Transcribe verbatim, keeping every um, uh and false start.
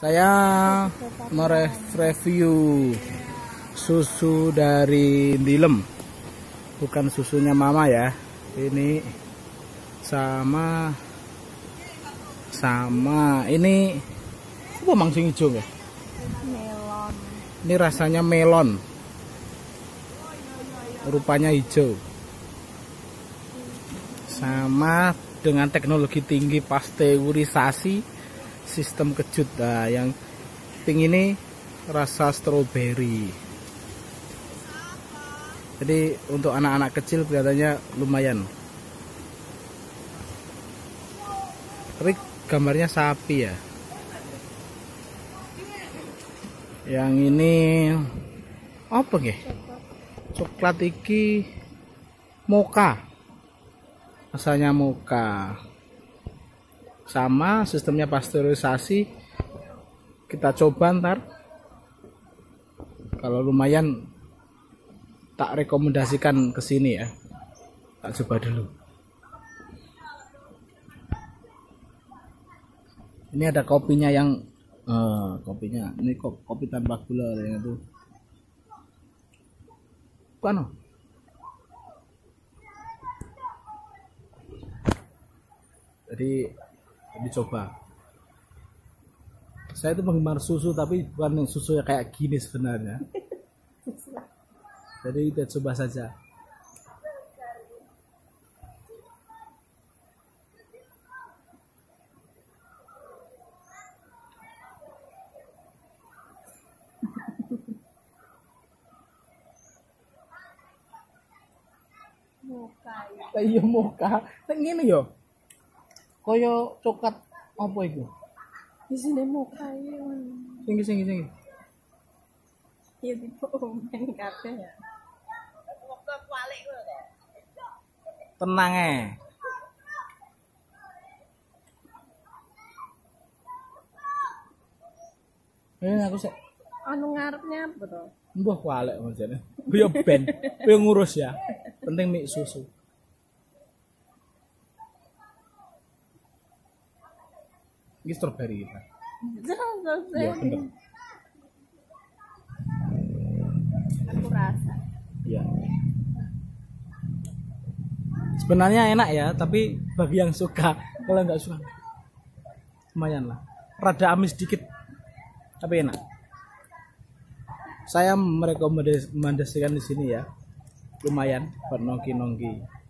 Saya mereview susu dari Dilem, bukan susunya mama ya. Ini sama sama ini apa mangsing hijau ya? Melon. Ini rasanya melon, rupanya hijau. Sama dengan teknologi tinggi pasteurisasi sistem kejut. Nah, yang pink ini rasa stroberi. Jadi untuk anak-anak kecil kelihatannya lumayan. Tapi gambarnya sapi ya. Yang ini apa nggih? Coklat iki mocha. Rasanya mocha. Sama sistemnya pasteurisasi. Kita coba ntar. Kalau lumayan tak rekomendasikan ke sini ya. Tak coba dulu. Ini ada kopinya yang eh, kopinya. Ini kopi tanpa gula yang itu. Bukan. Jadi dicoba. Saya itu penggemar susu tapi bukan susu yang kayak gini sebenarnya. Jadi kita coba saja. Mocha. Iya mocha. Nek ngene yo. Kaya coklat apa itu? Di sini mocha ya. Sing sing sing. Ya tipe omen kabeh ya. Mocha balik lho. Tenang e. Eh aku sik Anu ngarepnya apa to? mbah walek maksudnya. Yo ben, yo ngurus ya. Penting mik susu. Ini strawberry kita. Iya bener. Aku rasa. Iya. Sebenarnya enak ya, tapi bagi yang suka, kalau nggak suka, lumayan lah. Rada amis dikit, tapi enak. Saya merekomendasikan di sini ya, lumayan buat nongki-nongki.